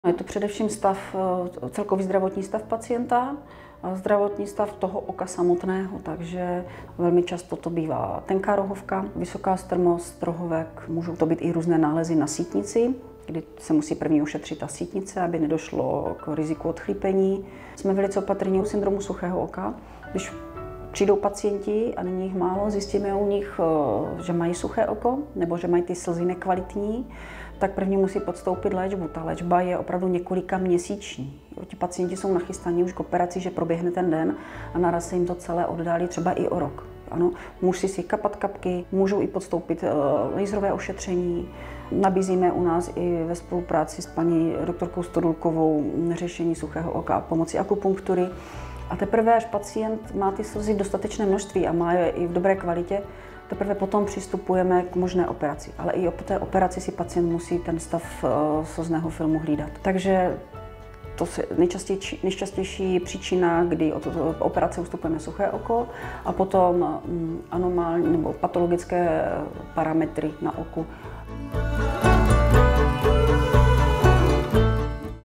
Je to především celkový zdravotní stav pacienta, a zdravotní stav toho oka samotného, takže velmi často to bývá tenká rohovka, vysoká strmost rohovek, můžou to být i různé nálezy na sítnici, kdy se musí první ošetřit ta sítnice, aby nedošlo k riziku odchrypení. Jsme velice opatrní u syndromu suchého oka. Když přijdou pacienti a není jich málo, zjistíme u nich, že mají suché oko nebo že mají ty slzy nekvalitní, tak první musí podstoupit léčbu. Ta léčba je opravdu několika měsíční. Ti pacienti jsou nachystaní už k operaci, že proběhne ten den a naraz se jim to celé oddálí třeba i o rok. Ano, musí si kapat kapky, můžou i podstoupit laserové ošetření. Nabízíme u nás i ve spolupráci s paní doktorkou Stodulkovou řešení suchého oka a pomocí akupunktury. A teprve, až pacient má ty slzy v dostatečné množství a má je i v dobré kvalitě, teprve potom přistupujeme k možné operaci. Ale i po té operaci si pacient musí ten stav slzného filmu hlídat. Takže to je nejčastější příčina, kdy od operace ustupujeme suché oko a potom anomální nebo patologické parametry na oku.